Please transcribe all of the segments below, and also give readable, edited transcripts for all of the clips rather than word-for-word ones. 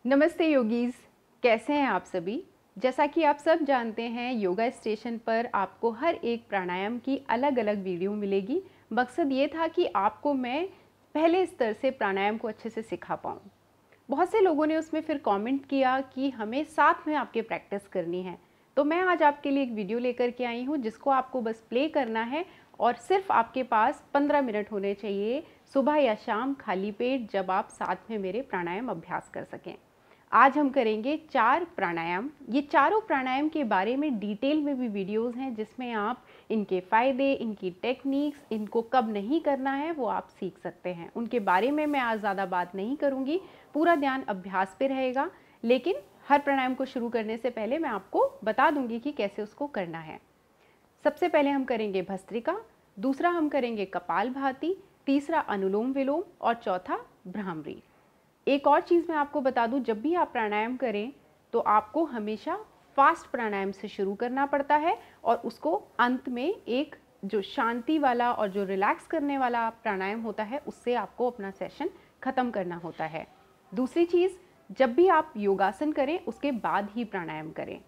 नमस्ते योगीज, कैसे हैं आप सभी। जैसा कि आप सब जानते हैं, योगा स्टेशन पर आपको हर एक प्राणायाम की अलग अलग वीडियो मिलेगी। मकसद ये था कि आपको मैं पहले स्तर से प्राणायाम को अच्छे से सिखा पाऊँ। बहुत से लोगों ने उसमें फिर कमेंट किया कि हमें साथ में आपके प्रैक्टिस करनी है, तो मैं आज आपके लिए एक वीडियो लेकर के आई हूँ जिसको आपको बस प्ले करना है और सिर्फ आपके पास 15 मिनट होने चाहिए, सुबह या शाम खाली पेट, जब आप साथ में मेरे प्राणायाम अभ्यास कर सकें। आज हम करेंगे 4 प्राणायाम। ये चारों प्राणायाम के बारे में डिटेल में भी वीडियोस हैं जिसमें आप इनके फ़ायदे, इनकी टेक्निक्स, इनको कब नहीं करना है वो आप सीख सकते हैं। उनके बारे में मैं आज ज़्यादा बात नहीं करूँगी, पूरा ध्यान अभ्यास पे रहेगा। लेकिन हर प्राणायाम को शुरू करने से पहले मैं आपको बता दूंगी कि कैसे उसको करना है। सबसे पहले हम करेंगे भस्त्रिका, दूसरा हम करेंगे कपालभाति, तीसरा अनुलोम विलोम और चौथा भ्रामरी। एक और चीज़ मैं आपको बता दूं, जब भी आप प्राणायाम करें तो आपको हमेशा फास्ट प्राणायाम से शुरू करना पड़ता है और उसको अंत में एक जो शांति वाला और जो रिलैक्स करने वाला प्राणायाम होता है उससे आपको अपना सेशन ख़त्म करना होता है। दूसरी चीज़, जब भी आप योगासन करें उसके बाद ही प्राणायाम करें।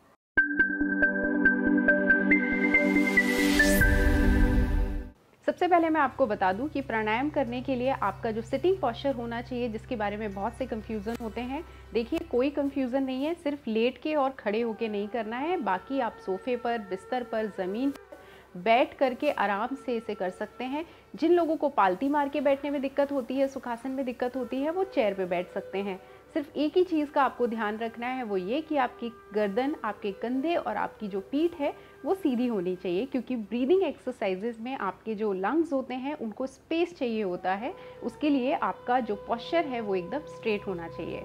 सबसे पहले मैं आपको बता दूं कि प्राणायाम करने के लिए आपका जो सिटिंग पोस्चर होना चाहिए, जिसके बारे में बहुत से कंफ्यूजन होते हैं, देखिए कोई कंफ्यूजन नहीं है। सिर्फ लेट के और खड़े होके नहीं करना है, बाकी आप सोफे पर, बिस्तर पर, ज़मीन पर बैठ करके आराम से इसे कर सकते हैं। जिन लोगों को पालती मार के बैठने में दिक्कत होती है, सुखासन में दिक्कत होती है, वो चेयर पर बैठ सकते हैं। सिर्फ एक ही चीज़ का आपको ध्यान रखना है, वो ये कि आपकी गर्दन, आपके कंधे और आपकी जो पीठ है वो सीधी होनी चाहिए, क्योंकि ब्रीदिंग एक्सरसाइजेज में आपके जो लंग्स होते हैं उनको स्पेस चाहिए होता है। उसके लिए आपका जो पोस्चर है वो एकदम स्ट्रेट होना चाहिए।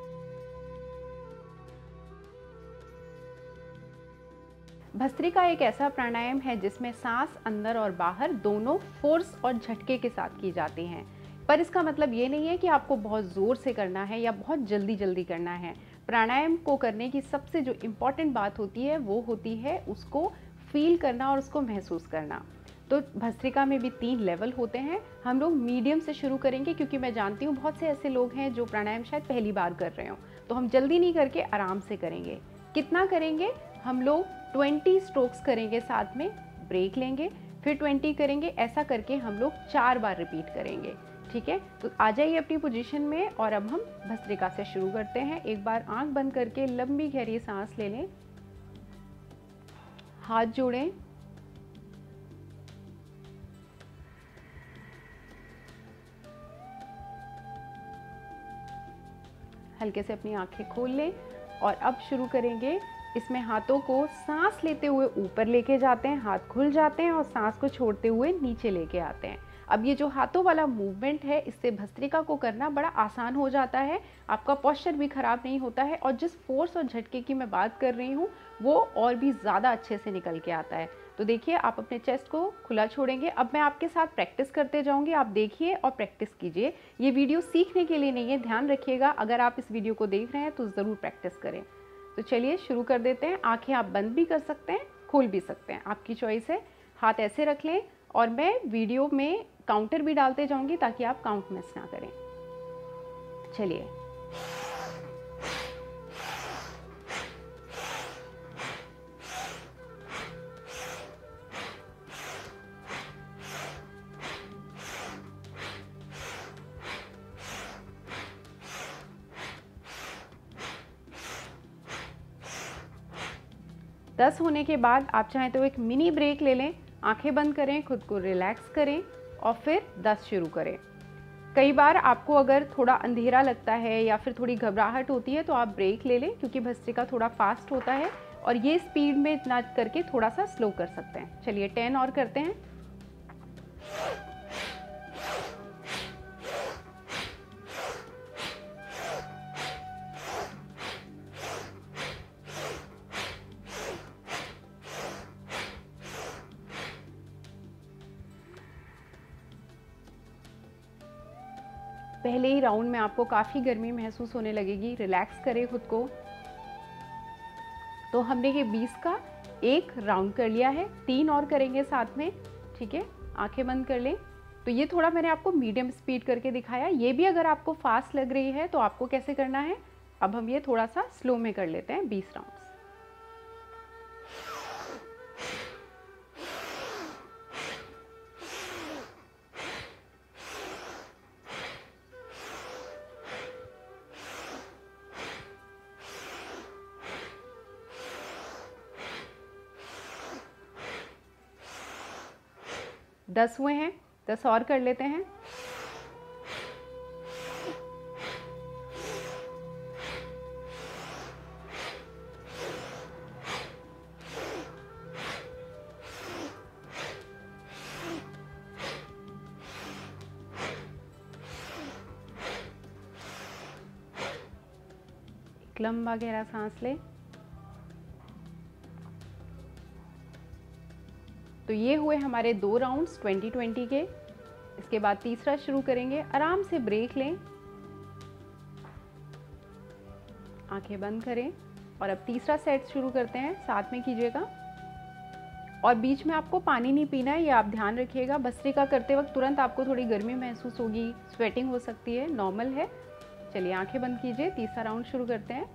भस्त्रिका एक ऐसा प्राणायाम है जिसमें सांस अंदर और बाहर दोनों फोर्स और झटके के साथ की जाती हैं। पर इसका मतलब ये नहीं है कि आपको बहुत ज़ोर से करना है या बहुत जल्दी जल्दी करना है। प्राणायाम को करने की सबसे जो इम्पॉर्टेंट बात होती है वो होती है उसको फील करना और उसको महसूस करना। तो भस्त्रिका में भी 3 लेवल होते हैं। हम लोग मीडियम से शुरू करेंगे, क्योंकि मैं जानती हूँ बहुत से ऐसे लोग हैं जो प्राणायाम शायद पहली बार कर रहे हो, तो हम जल्दी नहीं करके आराम से करेंगे। कितना करेंगे? हम लोग 20 स्ट्रोक्स करेंगे, साथ में ब्रेक लेंगे, फिर 20 करेंगे। ऐसा करके हम लोग 4 बार रिपीट करेंगे। ठीक है, तो आ जाइए अपनी पोजीशन में और अब हम भस्त्रिका से शुरू करते हैं। एक बार आंख बंद करके लंबी गहरी सांस ले लें, हाथ जोड़ें, हल्के से अपनी आंखें खोल लें और अब शुरू करेंगे। इसमें हाथों को सांस लेते हुए ऊपर लेके जाते हैं, हाथ खुल जाते हैं और सांस को छोड़ते हुए नीचे लेके आते हैं। अब ये जो हाथों वाला मूवमेंट है, इससे भस्त्रिका को करना बड़ा आसान हो जाता है, आपका पोस्चर भी खराब नहीं होता है और जिस फोर्स और झटके की मैं बात कर रही हूँ वो और भी ज़्यादा अच्छे से निकल के आता है। तो देखिए, आप अपने चेस्ट को खुला छोड़ेंगे। अब मैं आपके साथ प्रैक्टिस करते जाऊँगी, आप देखिए और प्रैक्टिस कीजिए। ये वीडियो सीखने के लिए नहीं है, ध्यान रखिएगा। अगर आप इस वीडियो को देख रहे हैं तो ज़रूर प्रैक्टिस करें। तो चलिए शुरू कर देते हैं। आँखें आप बंद भी कर सकते हैं, खोल भी सकते हैं, आपकी चॉइस है। हाथ ऐसे रख लें और मैं वीडियो में काउंटर भी डालते जाऊंगी ताकि आप काउंट मिस ना करें। चलिए, दस होने के बाद आप चाहें तो एक मिनी ब्रेक ले लें, आंखें बंद करें, खुद को रिलैक्स करें और फिर 10 शुरू करें। कई बार आपको अगर थोड़ा अंधेरा लगता है या फिर थोड़ी घबराहट होती है तो आप ब्रेक ले लें, क्योंकि भस्त्रिका थोड़ा फास्ट होता है और ये स्पीड में ना करके थोड़ा सा स्लो कर सकते हैं। चलिए 10 और करते हैं। पहले ही राउंड में आपको काफ़ी गर्मी महसूस होने लगेगी, रिलैक्स करें खुद को। तो हमने ये 20 का एक राउंड कर लिया है, 3 और करेंगे साथ में। ठीक है, आंखें बंद कर लें। तो ये थोड़ा मैंने आपको मीडियम स्पीड करके दिखाया। ये भी अगर आपको फास्ट लग रही है तो आपको कैसे करना है, अब हम ये थोड़ा सा स्लो में कर लेते हैं 20 राउंड्स। दस हुए हैं, 10 और कर लेते हैं। एक लंबा गहरा सांस लें। तो ये हुए हमारे 2 राउंड्स 20-20 के। इसके बाद तीसरा शुरू करेंगे। आराम से ब्रेक लें, आंखें बंद करें और अब तीसरा सेट शुरू करते हैं। साथ में कीजिएगा और बीच में आपको पानी नहीं पीना है, ये आप ध्यान रखिएगा। भस्त्रिका करते वक्त तुरंत आपको थोड़ी गर्मी महसूस होगी, स्वेटिंग हो सकती है, नॉर्मल है। चलिए आंखें बंद कीजिए, तीसरा राउंड शुरू करते हैं।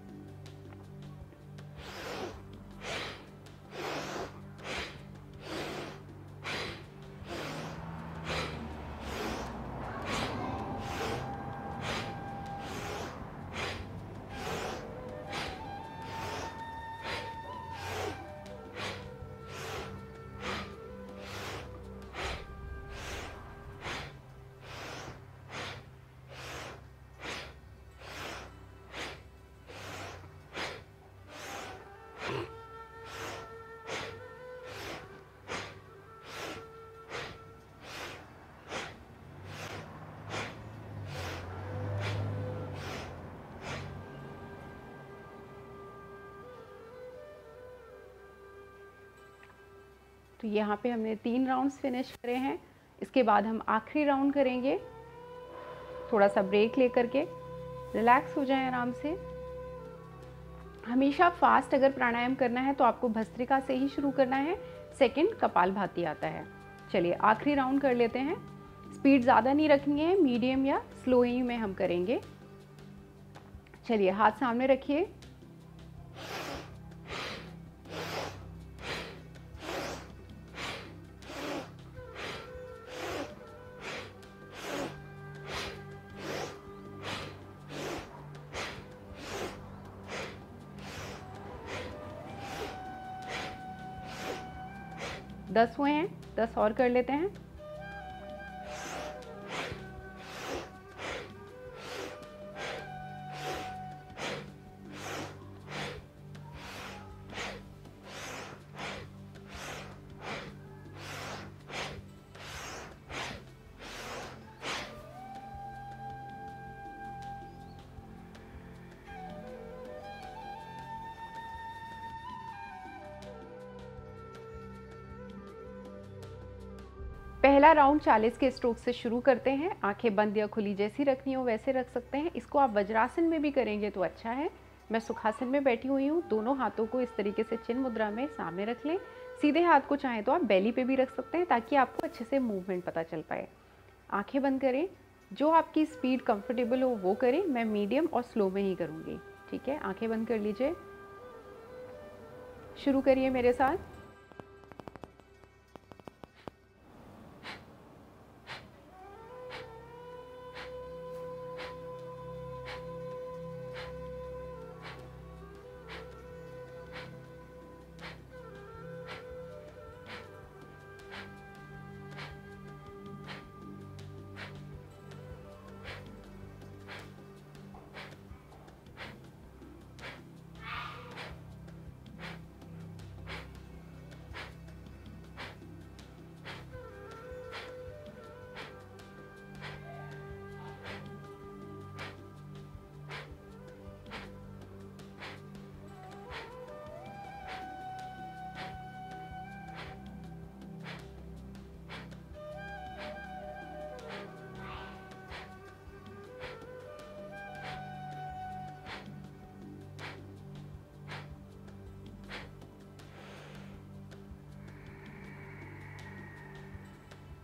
तो यहाँ पे हमने 3 राउंड्स फिनिश करे हैं। इसके बाद हम आखिरी राउंड करेंगे। थोड़ा सा ब्रेक लेकर के रिलैक्स हो जाएं आराम से। हमेशा फास्ट अगर प्राणायाम करना है तो आपको भस्त्रिका से ही शुरू करना है, सेकंड कपालभाति आता है। चलिए आखिरी राउंड कर लेते हैं। स्पीड ज़्यादा नहीं रखनी है, मीडियम या स्लो ही में हम करेंगे। चलिए हाथ सामने रखिए। दस हुए हैं, 10 और कर लेते हैं। पहला राउंड 40 के स्ट्रोक से शुरू करते हैं। आंखें बंद या खुली जैसी रखनी हो वैसे रख सकते हैं। इसको आप वज्रासन में भी करेंगे तो अच्छा है। मैं सुखासन में बैठी हुई हूँ। दोनों हाथों को इस तरीके से चिन्ह मुद्रा में सामने रख लें। सीधे हाथ को चाहें तो आप बेली पे भी रख सकते हैं ताकि आपको अच्छे से मूवमेंट पता चल पाए। आंखें बंद करें, जो आपकी स्पीड कंफर्टेबल हो वो करें। मैं मीडियम और स्लो में ही करूँगी, ठीक है। आंखें बंद कर लीजिए, शुरू करिए मेरे साथ।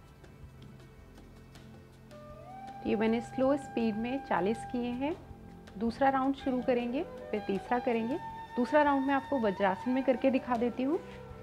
ये मैंने स्लो स्पीड में 40 किए हैं। दूसरा राउंड शुरू करेंगे, फिर तीसरा करेंगे। दूसरा राउंड मैं आपको वज्रासन में करके दिखा देती हूँ।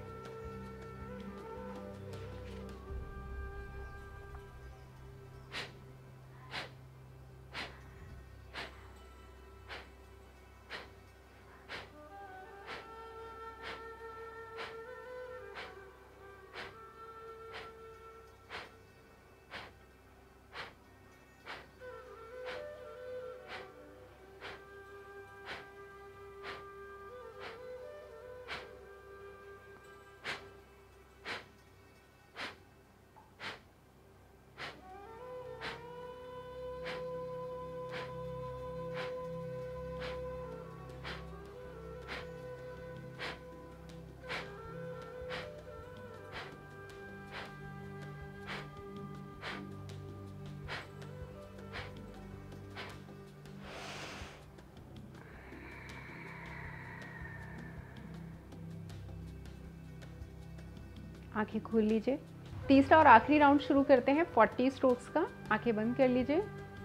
आंखें खोल लीजिए। तीसरा और आखिरी राउंड शुरू करते हैं 40 स्ट्रोक्स का। आंखें बंद कर लीजिए।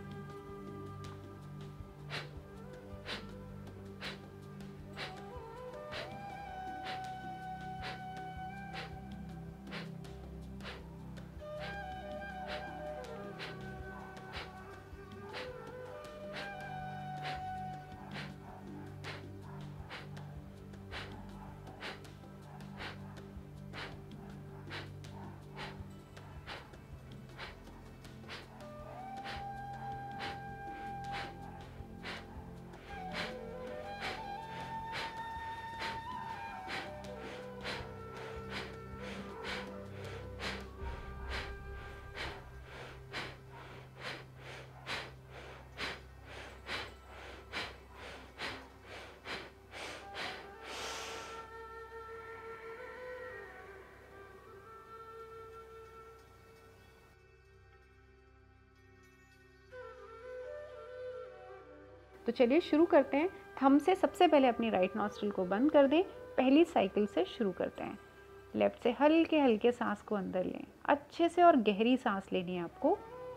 तो चलिए शुरू करते हैं। थंब से सबसे पहले अपनी राइट नॉस्ट्रिल को बंद कर दें। पहली साइकिल से शुरू करते हैं। लेफ्ट से हल्के हल्के सांस को अंदर लें। अच्छे से और गहरी सांस लेनी है आपको।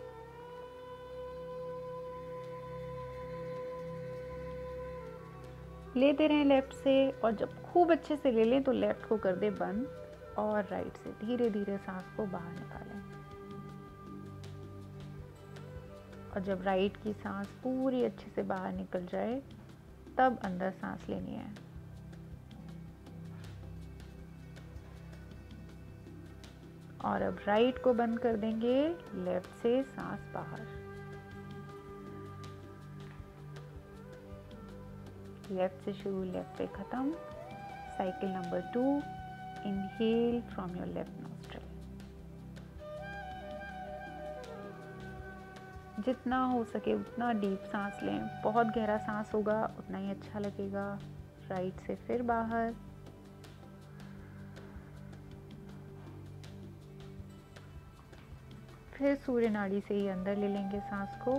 लेते रहें लेफ्ट से, और जब खूब अच्छे से ले लें तो लेफ्ट को कर दें बंद और राइट से धीरे धीरे सांस को बाहर निकालें। और जब राइट की सांस पूरी अच्छे से बाहर निकल जाए तब अंदर सांस लेनी है। और अब राइट को बंद कर देंगे, लेफ्ट से सांस बाहर। लेफ्ट से शुरू, लेफ्ट से खत्म। Cycle number 2, inhale from your left nostril. जितना हो सके उतना डीप सांस लें। बहुत गहरा सांस होगा उतना ही अच्छा लगेगा। राइट से फिर बाहर। फिर सूर्य नाड़ी से ही अंदर ले लेंगे सांस को।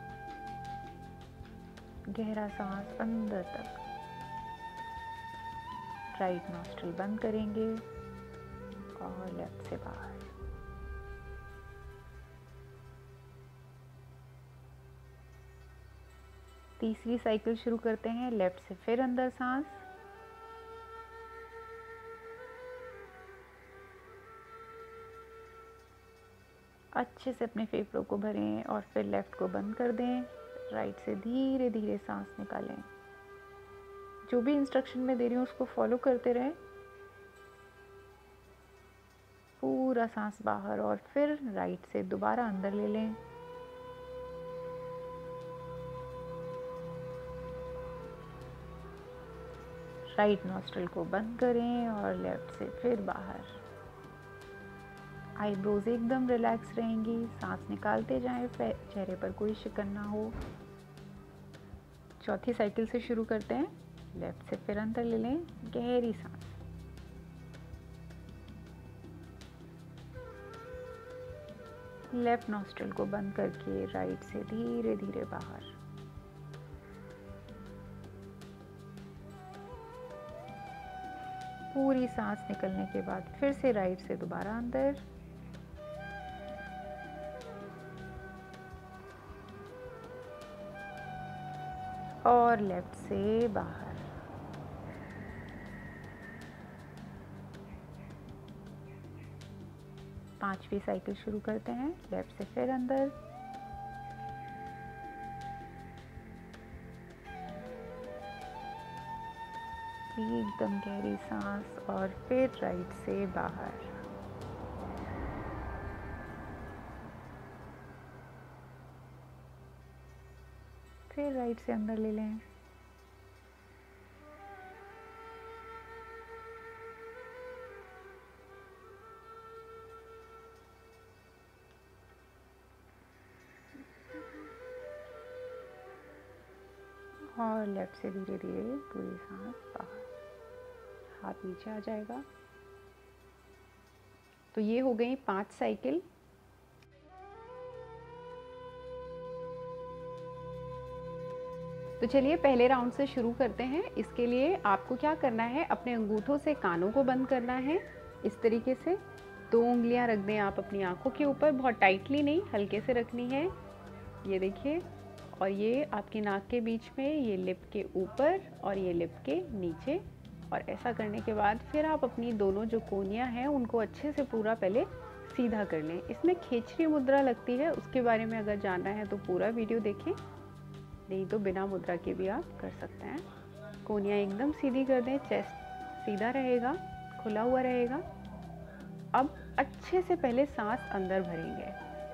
गहरा सांस अंदर तक। राइट नॉस्ट्रिल बंद करेंगे और लेफ्ट से बाहर। तीसरी साइकिल शुरू करते हैं। लेफ्ट से फिर अंदर सांस। अच्छे से अपने फेफड़ों को भरें और फिर लेफ्ट को बंद कर दें। राइट से धीरे धीरे सांस निकालें। जो भी इंस्ट्रक्शन मैं दे रही हूँ उसको फॉलो करते रहें। पूरा सांस बाहर और फिर राइट से दोबारा अंदर ले लें। राइट नॉस्ट्रिल को बंद करें और लेफ्ट से फिर बाहर। आईब्रोज एकदम रिलैक्स रहेंगी। सांस निकालते जाएं, चेहरे पर कोई शिकन ना हो। चौथी साइकिल से शुरू करते हैं। लेफ्ट से फिर अंदर ले लें, गहरी सांस। लेफ्ट नॉस्ट्रिल को बंद करके राइट से धीरे धीरे बाहर। पूरी सांस निकलने के बाद फिर से राइट से दोबारा अंदर। और लेफ्ट से बाहर। पांचवी साइकिल शुरू करते हैं, लेफ्ट से फिर अंदर, एकदम गहरी सांस और फिर राइट से बाहर। फिर राइट से अंदर ले लें। और लेफ्ट से धीरे धीरे पूरी सांस बाहर, हाथ नीचे आ जाएगा। तो ये हो गई 5 साइकिल। तो चलिए पहले राउंड से शुरू करते हैं। इसके लिए आपको क्या करना है, अपने अंगूठों से कानों को बंद करना है इस तरीके से। 2 उंगलियां रख दें आप अपनी आंखों के ऊपर, बहुत टाइटली नहीं, हल्के से रखनी है, ये देखिए। और ये आपकी नाक के बीच में, ये लिप के ऊपर और ये लिप के नीचे। और ऐसा करने के बाद फिर आप अपनी दोनों जो कोनियाँ हैं उनको अच्छे से पूरा पहले सीधा कर लें। इसमें खेचरी मुद्रा लगती है, उसके बारे में अगर जानना है तो पूरा वीडियो देखें, नहीं तो बिना मुद्रा के भी आप कर सकते हैं। कोनियाँ एकदम सीधी कर दें, चेस्ट सीधा रहेगा, खुला हुआ रहेगा। अब अच्छे से पहले सांस अंदर भरेंगे,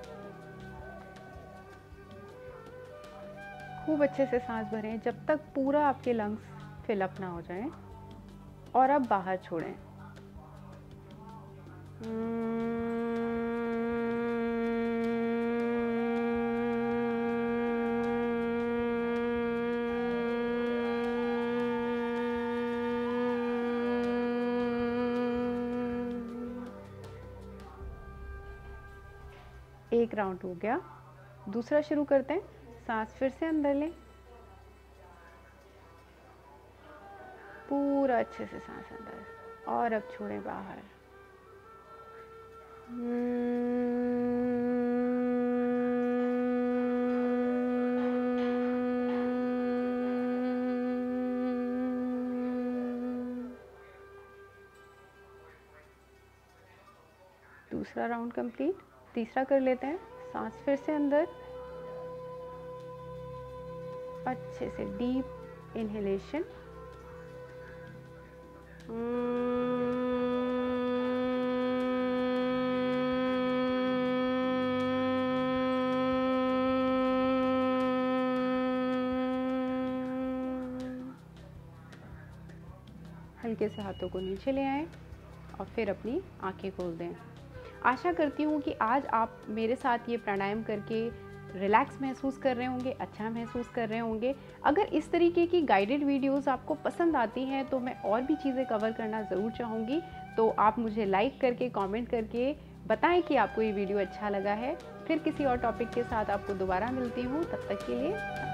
खूब अच्छे से सांस भरें जब तक पूरा आपके लंग्स फिल अप ना हो जाएं। और अब बाहर छोड़ें। एक राउंड हो गया, दूसरा शुरू करते हैं। सांस फिर से अंदर लें, पूरा अच्छे से सांस अंदर, और अब छोड़ें बाहर। दूसरा राउंड कंप्लीट, तीसरा कर लेते हैं। सांस फिर से अंदर, अच्छे से डीप इनहेलेशन, हल्के से हाथों को नीचे ले आएं और फिर अपनी आंखें खोल दें। आशा करती हूँ कि आज आप मेरे साथ ये प्राणायाम करके रिलैक्स महसूस कर रहे होंगे, अच्छा महसूस कर रहे होंगे। अगर इस तरीके की गाइडेड वीडियोस आपको पसंद आती हैं तो मैं और भी चीज़ें कवर करना ज़रूर चाहूँगी। तो आप मुझे लाइक करके, कमेंट करके बताएं कि आपको ये वीडियो अच्छा लगा है। फिर किसी और टॉपिक के साथ आपको दोबारा मिलती हूँ, तब तक के लिए